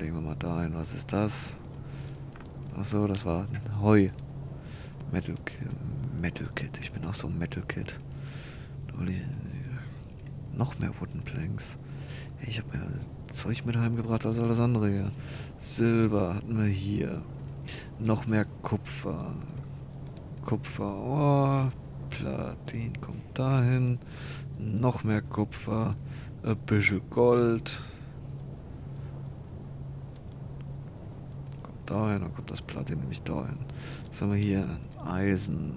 legen wir mal da ein. Was ist das? Achso, das war ein Heu. Metal Kit. Ich bin auch so ein Metal Kit. Noch mehr Wooden Planks. Hey, ich habe mir Zeug mit heimgebracht als alles andere hier. Silber hatten wir hier. Noch mehr Kupfer. Oh, Platin kommt dahin. Noch mehr Kupfer. Ein bisschen Gold. Kommt dahin, dann kommt das Platin nämlich dahin. Was haben wir hier? Eisen.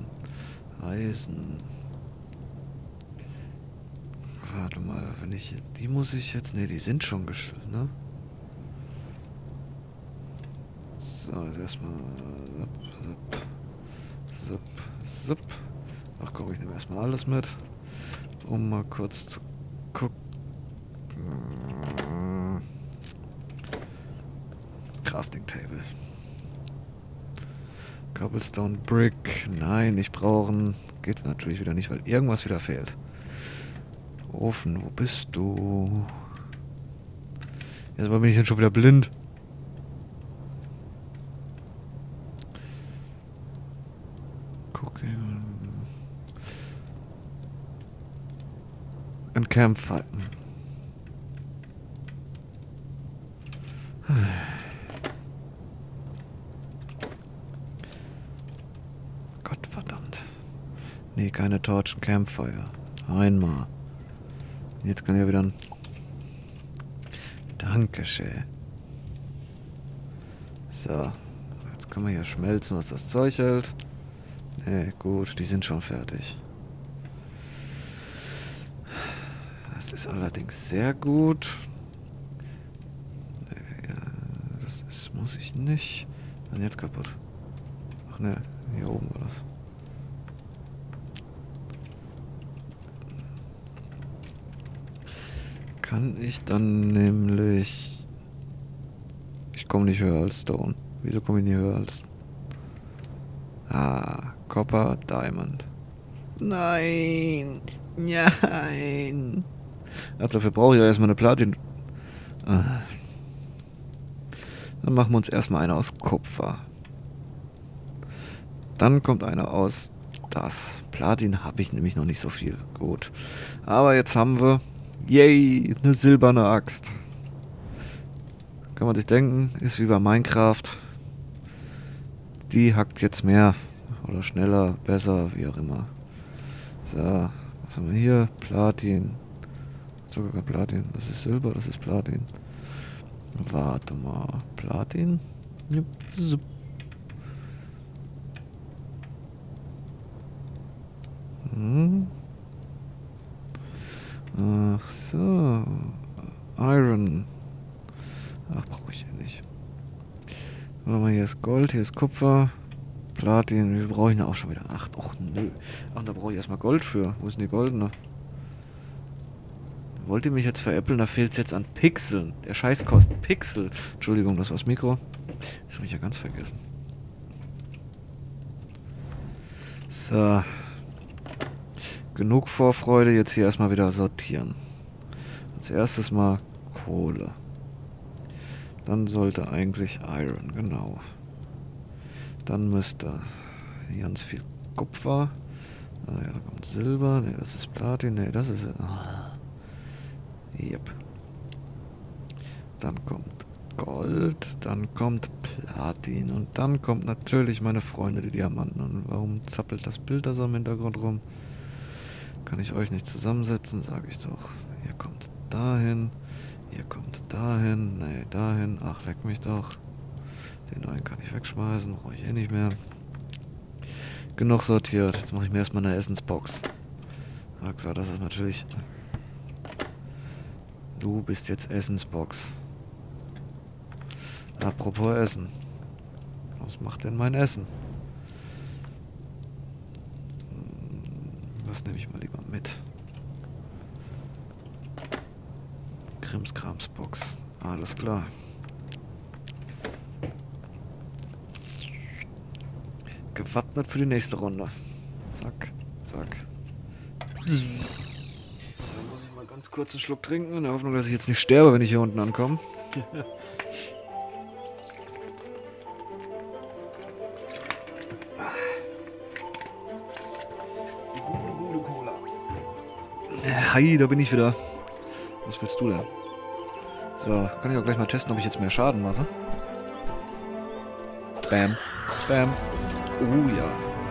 Warte mal, wenn ich... Die muss ich jetzt... Ne, die sind schon geschützt, ne? So, jetzt erstmal... Zip. Ach komm, ich nehme erstmal alles mit. Um mal kurz zu gucken. Crafting Table. Cobblestone Brick. Nein, nicht brauchen. Geht natürlich wieder nicht, weil irgendwas wieder fehlt. Ofen, wo bist du? Jetzt bin ich denn schon wieder blind. Guck hier. Ein Campfire. Gottverdammt. Nee, keine Torch, ein Campfire. Einmal. Jetzt kann ja wieder ein... Dankeschön. So. Jetzt können wir hier schmelzen, was das Zeug hält. Nee, gut, die sind schon fertig. Das ist allerdings sehr gut. Das ist, muss ich nicht. Dann jetzt kaputt. Ach ne, hier oben war das. Kann ich dann nämlich... Ich komme nicht höher als Stone. Wieso komme ich nicht höher als... Ah, Copper, Diamond. Nein! Nein! Ach, dafür brauche ich ja erstmal eine Platin. Ah. Dann machen wir uns erstmal eine aus Kupfer. Dann kommt eine aus das. Platin habe ich nämlich noch nicht so viel. Gut. Aber jetzt haben wir... Yay, eine silberne Axt. Kann man sich denken, ist wie bei Minecraft. Die hackt jetzt mehr. Oder schneller, besser, wie auch immer. So, was haben wir hier? Platin. Sogar kein Platin. Das ist Silber, das ist Platin. Warte mal. Platin? Ja. Ach so. Iron. Ach, brauche ich hier nicht. Warte mal, hier ist Gold, hier ist Kupfer. Platin, wie viel brauche ich denn auch schon wieder? Ach, doch, nö. Ach, da brauche ich erstmal Gold für. Wo ist denn die goldene? Wollt ihr mich jetzt veräppeln? Da fehlt es jetzt an Pixeln. Der Scheiß kostet Pixel. Entschuldigung, das war das Mikro. Das habe ich ja ganz vergessen. So. Genug Vorfreude, jetzt hier erstmal wieder sortieren. Als erstes mal Kohle. Dann sollte eigentlich Iron, genau. Dann müsste ganz viel Kupfer. Ah ja, da kommt Silber. Ne, das ist Platin. Ne, das ist... Yep. Dann kommt Gold. Dann kommt Platin. Und dann kommt natürlich meine Freunde, die Diamanten. Und warum zappelt das Bild da so im Hintergrund rum? Kann ich euch nicht zusammensetzen, sage ich doch. Ihr kommt dahin. Ihr kommt dahin. Ne, dahin. Ach, leck mich doch. Den neuen kann ich wegschmeißen, brauche ich eh nicht mehr. Genug sortiert. Jetzt mache ich mir erstmal eine Essensbox. Na klar, das ist natürlich... Du bist jetzt Essensbox. Apropos Essen. Was macht denn mein Essen? Das nehme ich mal lieber mit. Krimskramsbox. Alles klar. Gewappnet für die nächste Runde. Zack, zack. Dann muss ich mal ganz kurz einen Schluck trinken, in der Hoffnung, dass ich jetzt nicht sterbe, wenn ich hier unten ankomme. Hi, da bin ich wieder. Was willst du denn? So, kann ich auch gleich mal testen, ob ich jetzt mehr Schaden mache. Bam. Bam. Ja.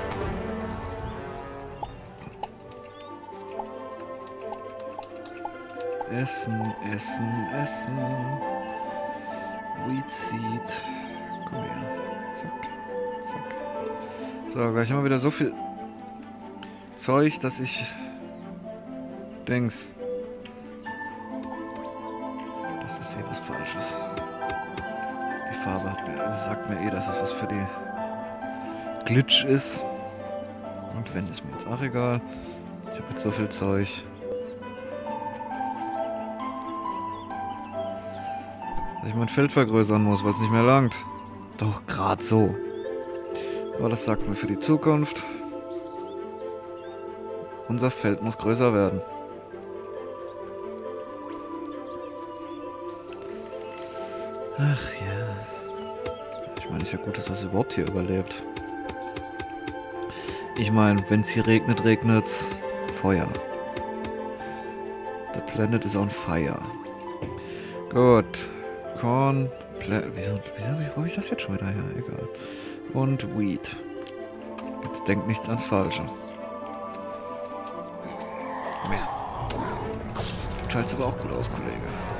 Essen, essen, essen. Weed Seed. Komm her. Zack. Zack. So, gleich haben wir wieder so viel Zeug, dass ich... Denkst. Das ist eh was Falsches. Die Farbe sagt mir eh, dass es was für die Glitch ist. Und wenn, ist mir jetzt auch egal. Ich habe jetzt so viel Zeug. Dass ich mein Feld vergrößern muss, weil es nicht mehr langt. Doch, gerade so. Aber das sagt mir für die Zukunft. Unser Feld muss größer werden. Ach ja. Ich meine, ist ja gut, dass das überhaupt hier überlebt. Ich meine, wenn es hier regnet, regnet's. Feuer. The planet is on fire. Gut. Corn. Wo hab ich das jetzt schon wieder her? Egal. Und Weed. Jetzt denkt nichts ans Falsche. Mehr. Schaut aber auch gut aus, Kollege.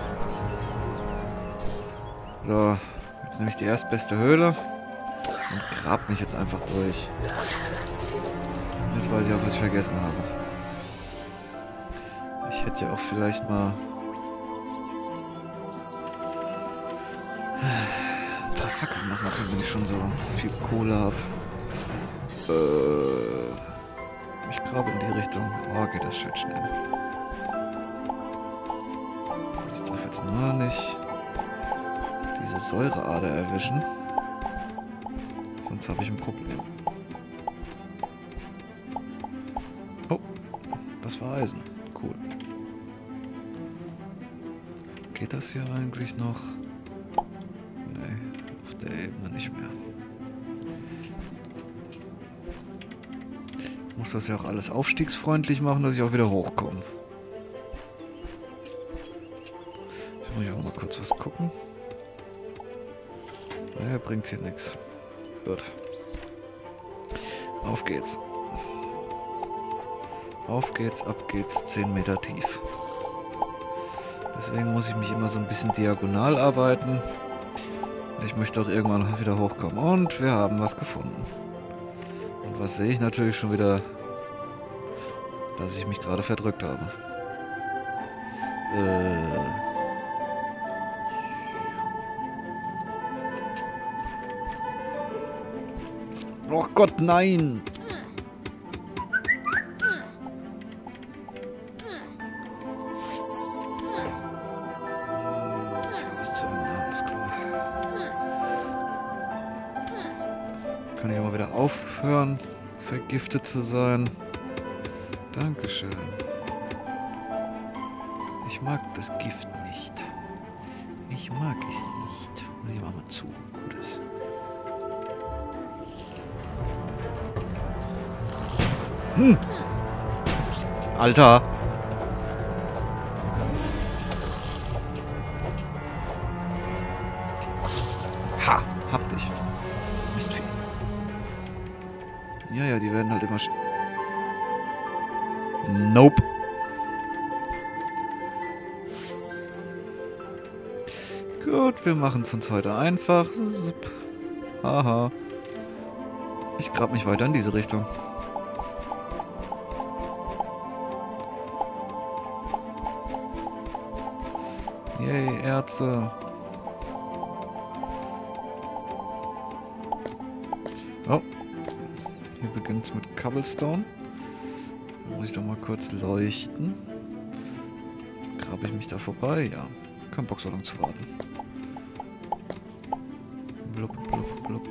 So, jetzt nehme ich die erstbeste Höhle und grab mich jetzt einfach durch. Jetzt weiß ich auch, was ich vergessen habe. Ich hätte ja auch vielleicht mal ein paar Fackeln machen können, wenn ich schon so viel Kohle habe. Ich grabe in die Richtung. Oh, geht das schön schnell. Ich darf jetzt nur nicht diese Säureader erwischen. Sonst habe ich ein Problem. Oh, das war Eisen. Cool. Geht das hier eigentlich noch? Nee, auf der Ebene nicht mehr. Ich muss das ja auch alles aufstiegsfreundlich machen, dass ich auch wieder hochkomme. Ich muss ja auch mal kurz was gucken. Naja, bringt hier nichts. Gut. Auf geht's. Auf geht's, ab geht's, 10 Meter tief. Deswegen muss ich mich immer so ein bisschen diagonal arbeiten. Ich möchte auch irgendwann wieder hochkommen. Und wir haben was gefunden. Und was sehe ich natürlich schon wieder? Dass ich mich gerade verdrückt habe. Oh Gott, nein! Ist zu Ende, alles klar. Kann ich auch mal wieder aufhören, vergiftet zu sein. Dankeschön. Ich mag das Gift nicht. Ich mag es nicht. Ich mach mal zu. Gutes. Alter! Ha! Hab dich. Mistvieh. Ja, die werden halt immer... Nope. Gut, wir machen es uns heute einfach. Haha. Ich grab mich weiter in diese Richtung. Yay, Erze. Oh. Hier beginnt es mit Cobblestone. Da muss ich doch mal kurz leuchten. Grabe ich mich da vorbei? Ja. Kein Bock so lange zu warten. Blub, blub, blub.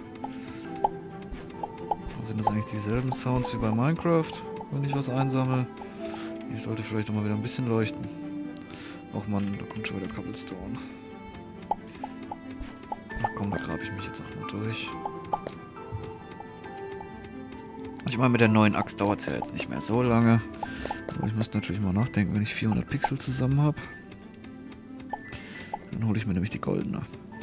Sind das eigentlich dieselben Sounds wie bei Minecraft, wenn ich was einsammle? Ich sollte vielleicht auch mal wieder ein bisschen leuchten. Och man, da kommt schon wieder Cobblestone. Ach komm, da grabe ich mich jetzt auch mal durch. Ich meine, mit der neuen Axt dauert es ja jetzt nicht mehr so lange. Aber ich muss natürlich mal nachdenken, wenn ich 400 Pixel zusammen habe. Dann hole ich mir nämlich die goldene.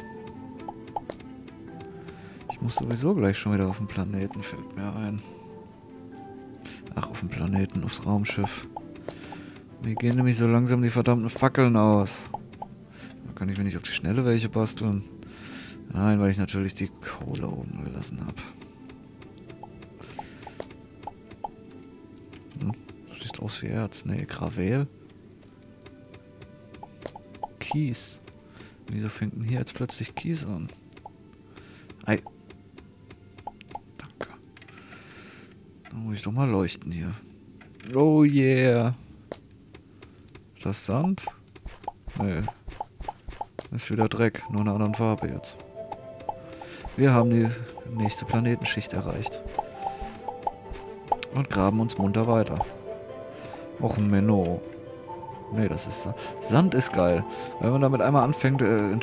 Ich muss sowieso gleich schon wieder auf den Planeten, fällt mir ein. Ach, auf den Planeten, aufs Raumschiff. Mir gehen nämlich so langsam die verdammten Fackeln aus. Da kann ich mir nicht auf die Schnelle welche basteln. Nein, weil ich natürlich die Kohle oben gelassen habe. Sieht aus wie Erz. Nee, Gravel. Kies. Wieso fängt denn hier jetzt plötzlich Kies an? Ei. Danke. Dann muss ich doch mal leuchten hier. Oh yeah. Ist das Sand? Nee. Ist wieder Dreck. Nur in einer anderen Farbe jetzt. Wir haben die nächste Planetenschicht erreicht. Und graben uns munter weiter. Och, Menno. Nee, das ist... Sand ist geil. Wenn man damit einmal anfängt,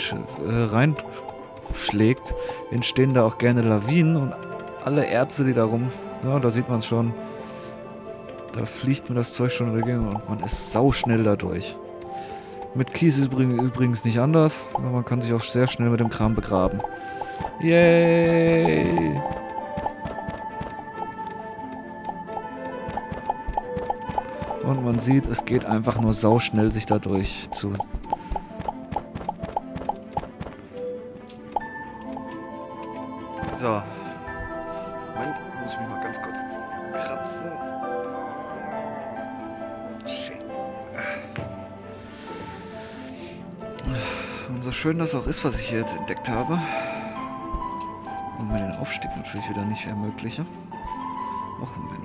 reinschlägt, entstehen da auch gerne Lawinen und alle Erze, die da rum... Ja, da sieht man es schon. Da fliegt mir das Zeug schon dagegen und man ist sauschnell da durch. Mit Kies ist übrigens nicht anders. Man kann sich auch sehr schnell mit dem Kram begraben. Yay! Und man sieht, es geht einfach nur sauschnell, sich dadurch zu... So. Moment, ich muss mich mal ganz kurz kratzen. Shit. Und so schön das auch ist, was ich hier jetzt entdeckt habe. Und mir den Aufstieg natürlich wieder nicht ermögliche. Och, Menno.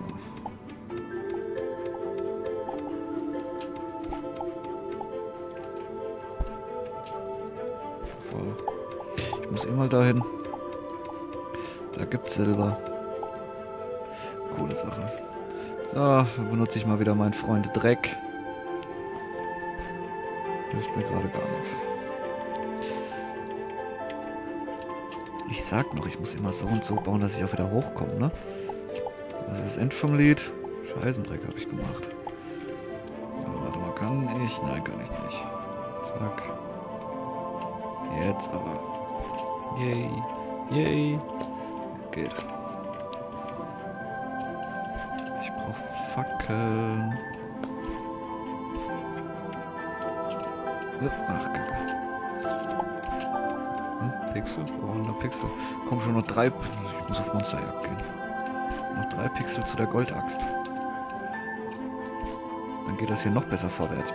Ich muss immer dahin. Da gibt's Silber. Coole Sache. So, dann benutze ich mal wieder meinen Freund Dreck. Hilft mir gerade gar nichts. Ich sag noch, ich muss immer so und so bauen, dass ich auch wieder hochkomme, ne? Was ist das End vom Lied? Scheißendreck habe ich gemacht. Aber warte mal, kann ich? Nein, kann ich nicht. Zack. Jetzt aber. Yay. Yay. Geht. Ich brauche Fackeln. Ach, Kacke. Pixel? Wo waren da Pixel? Komm schon noch 3. Ich muss auf Monsterjagd gehen. Noch 3 Pixel zu der Goldaxt. Dann geht das hier noch besser vorwärts.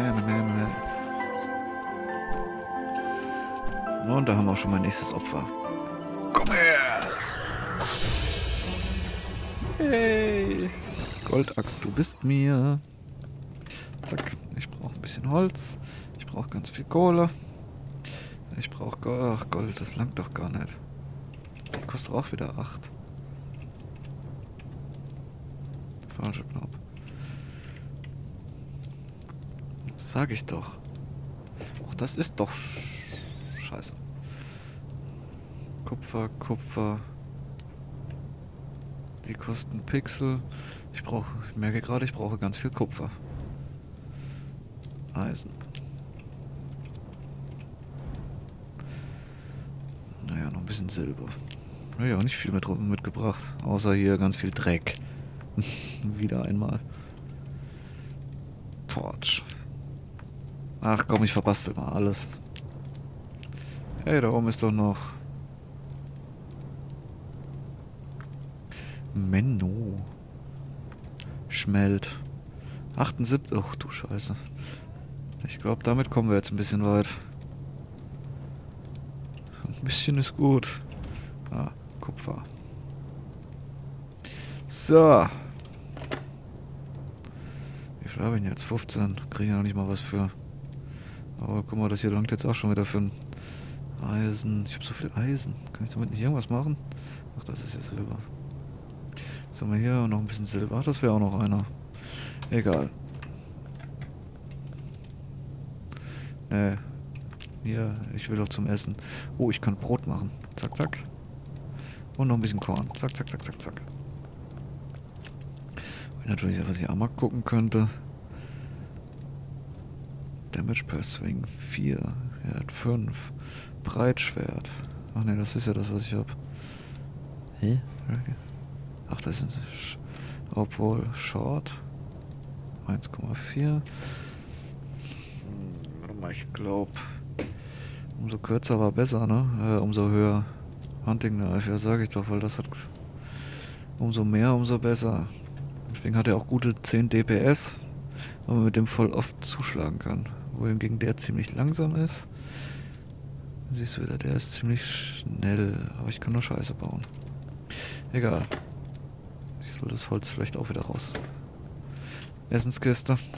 Und da haben wir auch schon mein nächstes Opfer. Komm her! Hey! Goldaxt, du bist mir. Zack, ich brauche ein bisschen Holz. Ich brauche ganz viel Kohle. Ich brauche Gold. Ach, Gold, das langt doch gar nicht. Die kostet auch wieder 8. Falscher Knopf. Das sag ich doch. Ach, das ist doch... Scheiße. Kupfer, Kupfer. Die kosten Pixel. Ich merke gerade, ich brauche ganz viel Kupfer. Eisen. Naja, noch ein bisschen Silber. Naja, nicht viel mitgebracht. Außer hier ganz viel Dreck. Wieder einmal. Torch. Ach komm, ich verbastel mal alles. Hey, da oben ist doch noch... Menno. Schmelt. 78. Ach du Scheiße. Ich glaube, damit kommen wir jetzt ein bisschen weit. Ein bisschen ist gut. Ah, Kupfer. So. Wie viel habe ich denn jetzt? 15. Kriege ich noch nicht mal was für. Aber guck mal, das hier langt jetzt auch schon wieder für ein Eisen. Ich habe so viel Eisen. Kann ich damit nicht irgendwas machen? Ach, das ist ja Silber. Jetzt haben wir hier noch ein bisschen Silber. Ach, das wäre auch noch einer. Egal. Hier, ich will doch zum Essen. Oh, ich kann Brot machen. Zack, zack. Und noch ein bisschen Korn. Zack, zack, zack, zack, zack. Natürlich, was ich auch mal gucken könnte. Damage per Swing 4. Er hat 5. Breitschwert. Ach ne, das ist ja das, was ich habe. Hä? Okay. Ach, das ist obwohl Short 1,4. Warte mal, ich glaube, umso kürzer war besser, ne? Umso höher. Hunting Knife, ja, sage ich doch, weil das hat umso mehr, umso besser. Deswegen hat er auch gute 10 DPS, weil man mit dem voll oft zuschlagen kann. Wohingegen der ziemlich langsam ist. Siehst du wieder, der ist ziemlich schnell, aber ich kann nur Scheiße bauen. Egal. Ich soll das Holz vielleicht auch wieder raus. Essenskiste.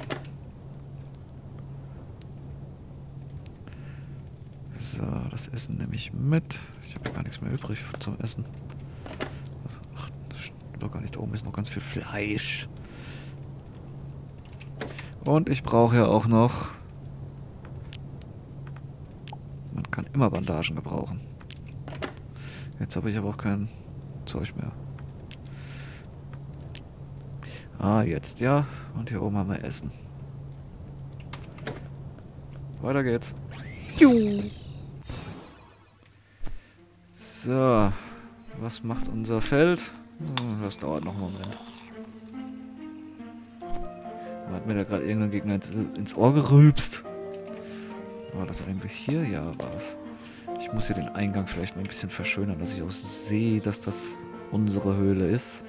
So, das Essen nehme ich mit. Ich habe ja gar nichts mehr übrig zum Essen. Ach, das stimmt doch gar nicht. Da oben ist noch ganz viel Fleisch. Und ich brauche ja auch noch... Man kann immer Bandagen gebrauchen. Jetzt habe ich aber auch kein Zeug mehr. Ah, jetzt ja. Und hier oben haben wir Essen. Weiter geht's. So. Was macht unser Feld? Das dauert noch einen Moment. Hat mir da gerade irgendein Gegner ins Ohr gerülpst? War das eigentlich hier? Ja, war es. Ich muss hier den Eingang vielleicht mal ein bisschen verschönern, dass ich auch sehe, dass das unsere Höhle ist.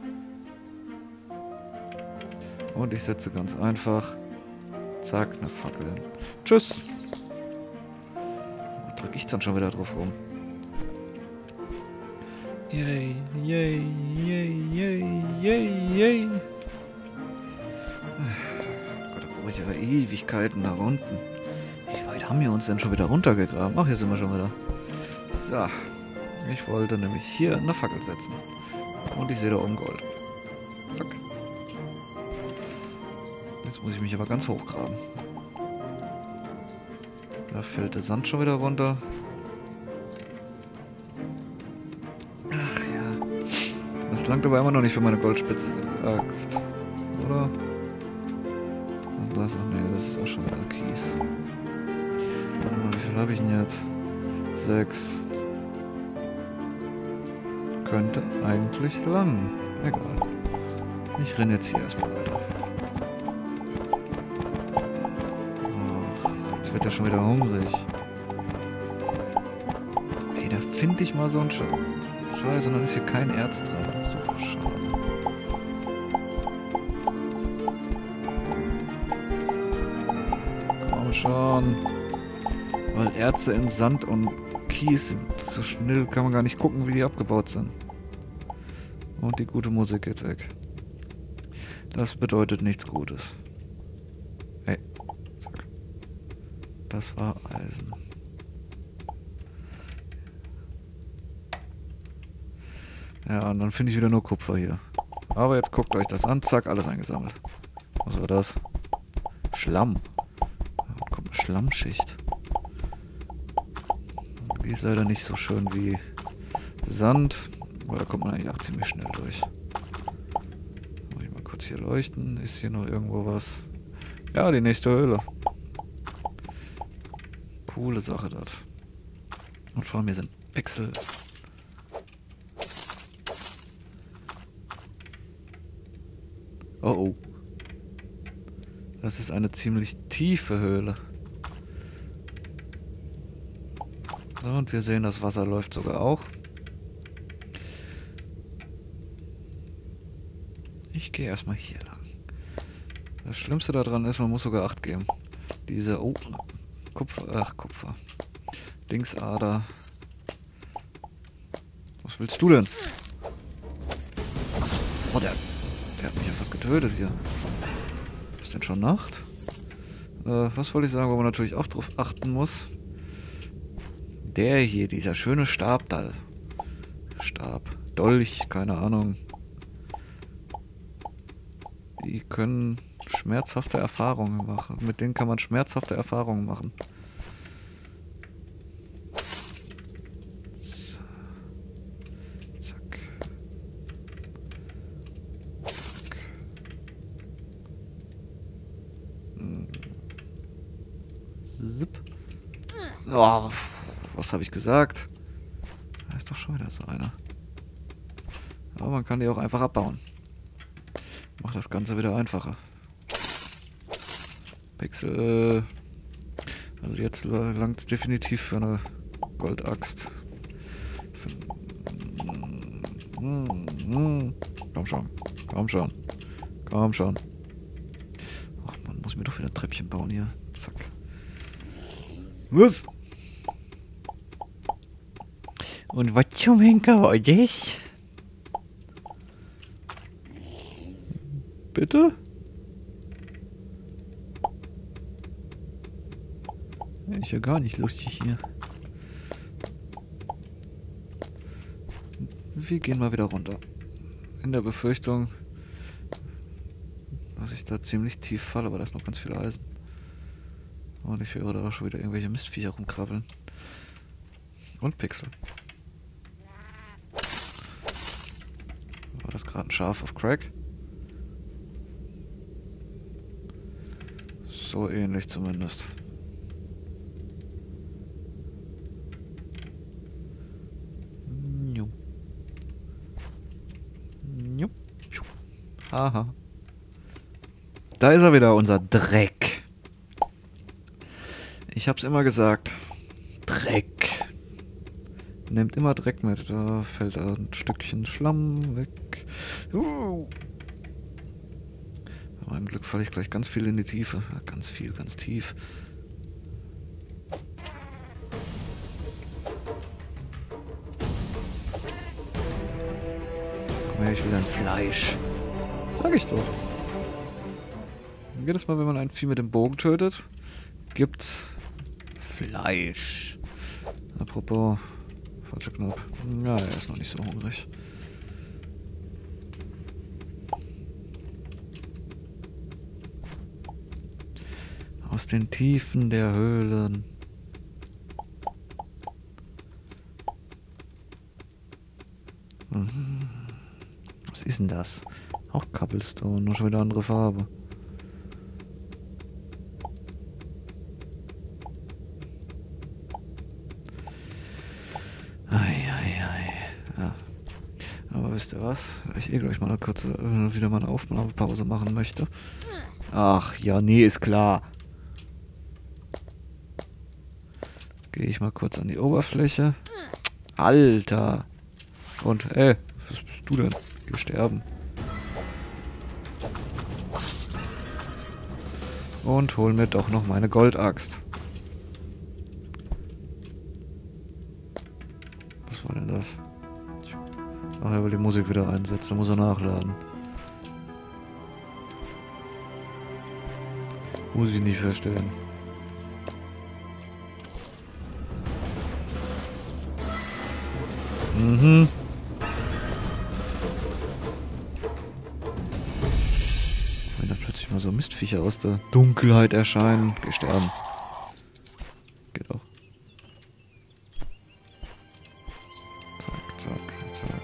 Und ich setze ganz einfach, zack, eine Fackel hin. Tschüss! Da drücke ich dann schon wieder drauf rum. Yay, yay, yay, yay, yay, yay. Gott, da brauche ich aber Ewigkeiten nach unten. Wie weit haben wir uns denn schon wieder runtergegraben? Ach, hier sind wir schon wieder. So. Ich wollte nämlich hier eine Fackel setzen. Und ich sehe da oben Gold. Zack. Jetzt muss ich mich aber ganz hochgraben. Da fällt der Sand schon wieder runter. Ach ja. Das langt aber immer noch nicht für meine Goldspitze. Axt. Oder? Was ist das? Ach nee, das ist auch schon wieder Kies. Warte mal, wie viel habe ich denn jetzt? 6. Könnte eigentlich lang. Egal. Ich renne jetzt hier erstmal weiter. Ach, jetzt wird er schon wieder hungrig. Ey, da finde ich mal so einen Scheiße und dann ist hier kein Erz drin. Das ist doch schade. Komm schon. Weil Erze in Sand und Kies sind so schnell, kann man gar nicht gucken, wie die abgebaut sind. Und die gute Musik geht weg. Das bedeutet nichts Gutes. Ey, zack. Das war Eisen. Ja, und dann finde ich wieder nur Kupfer hier. Aber jetzt guckt euch das an, zack, alles eingesammelt. Was war das? Schlamm. Da kommt eine Schlammschicht. Die ist leider nicht so schön wie Sand. Aber da kommt man eigentlich auch ziemlich schnell durch. Muss ich mal kurz hier leuchten. Ist hier noch irgendwo was? Ja, die nächste Höhle. Coole Sache dort. Und vor mir sind Pixel. Oh oh. Das ist eine ziemlich tiefe Höhle. So, und wir sehen, das Wasser läuft sogar auch. Ich gehe erstmal hier lang. Das Schlimmste daran ist, man muss sogar Acht geben. Diese, oh, Kupfer, ach Kupfer. Dingsader. Was willst du denn? Oh, der hat mich ja fast getötet hier. Ist denn schon Nacht? Was wollte ich sagen, wo man natürlich auch drauf achten muss? Der hier, dieser schöne Stab da. Dolch, keine Ahnung. Die können schmerzhafte Erfahrungen machen. Mit denen kann man schmerzhafte Erfahrungen machen. So. Zack. Zack. Oh, was habe ich gesagt? Da ist doch schon wieder so einer. Aber man kann die auch einfach abbauen. Macht das Ganze wieder einfacher. Pixel. Also jetzt langt es definitiv für eine Goldaxt. Komm schon. Komm schon. Komm schon. Ach man, muss ich mir doch wieder ein Treppchen bauen hier. Zack. Was? Und was zum Henker heute ist? Bitte? Ist ja gar nicht lustig hier. Wir gehen mal wieder runter. In der Befürchtung, dass ich da ziemlich tief falle, aber da ist noch ganz viel Eisen. Und ich höre da auch schon wieder irgendwelche Mistviecher rumkrabbeln. Und Pixel. War das gerade ein Schaf auf Crack? So ähnlich zumindest. Haha. Da ist er wieder, unser Dreck. Ich hab's immer gesagt. Dreck. Nehmt immer Dreck mit. Da fällt ein Stückchen Schlamm weg. Bei meinem Glück falle ich gleich ganz viel in die Tiefe. Ja, ganz viel, ganz tief. Komm her, ich will dein Fleisch. Sag ich doch. Jedes Mal, wenn man ein Vieh mit dem Bogen tötet, gibt's Fleisch. Apropos, falscher Knopf. Ja, er ist noch nicht so hungrig. Aus den Tiefen der Höhlen. Was ist denn das? Auch Cobblestone, nur schon wieder andere Farbe. Eieiei. Ja. Aber wisst ihr was? Ich gleich mal eine kurze, wieder mal eine Aufnahmepause machen möchte. Ach ja, nee, ist klar. Gehe ich mal kurz an die Oberfläche. Alter. Und, was bist du denn? Geh sterben. Und hol mir doch noch meine Goldaxt. Was war denn das? Ach, er will die Musik wieder einsetzen, da muss er nachladen. Muss ich nicht verstehen. Mhm. Wenn da plötzlich mal so Mistviecher aus der Dunkelheit erscheinen. Geh sterben. Geht auch. Zack, zack, zack.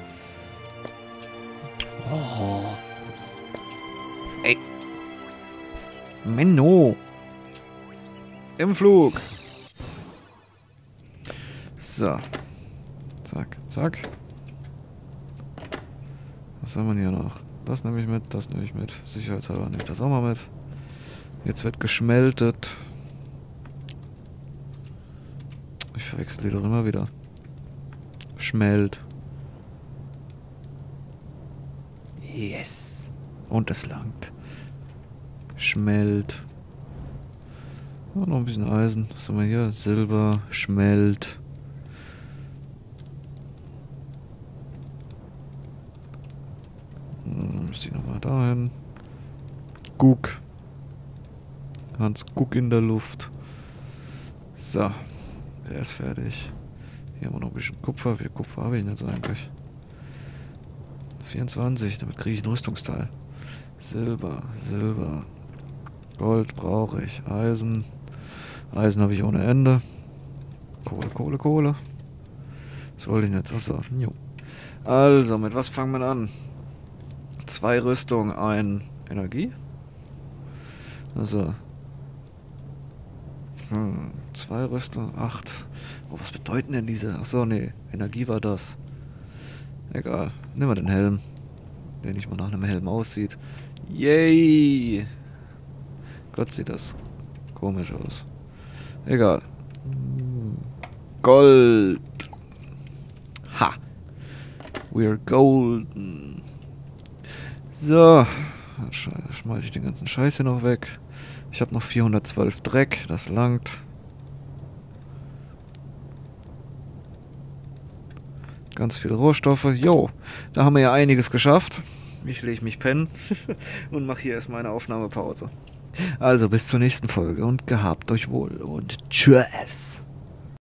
Oh. Ey. Menno. Im Flug. So. Zack, zack. Was haben wir hier noch? Das nehme ich mit, das nehme ich mit. Sicherheitshalber nehme ich das auch mal mit. Jetzt wird geschmeltet. Ich verwechsel die doch immer wieder. Schmelt. Yes. Und es langt. Schmelt. Oh, noch ein bisschen Eisen. Was haben wir hier? Silber. Schmelt. Müsste ich nochmal dahin. Guck. Hans Guck in der Luft. So. Der ist fertig. Hier haben wir noch ein bisschen Kupfer. Wie viel Kupfer habe ich denn jetzt eigentlich? 24. Damit kriege ich ein Rüstungsteil. Silber. Silber. Gold brauche ich. Eisen. Eisen habe ich ohne Ende. Kohle, Kohle, Kohle. Was wollte ich denn jetzt? Achso. Jo. Also, mit was fangen wir an? 2 Rüstung, 1 Energie. Also 2 Rüstung, 8. Oh, was bedeuten denn diese? Achso, nee, Energie war das. Egal, nehmen wir den Helm. Der nicht mal nach einem Helm aussieht. Yay! Gott, sieht das komisch aus. Egal. Gold! Ha! We're golden. So. Dann schmeiße ich den ganzen Scheiß hier noch weg. Ich habe noch 412 Dreck. Das langt. Ganz viele Rohstoffe. Jo, da haben wir ja einiges geschafft. Ich lege mich pennen und mache hier erstmal eine Aufnahmepause. Also bis zur nächsten Folge und gehabt euch wohl und tschüss.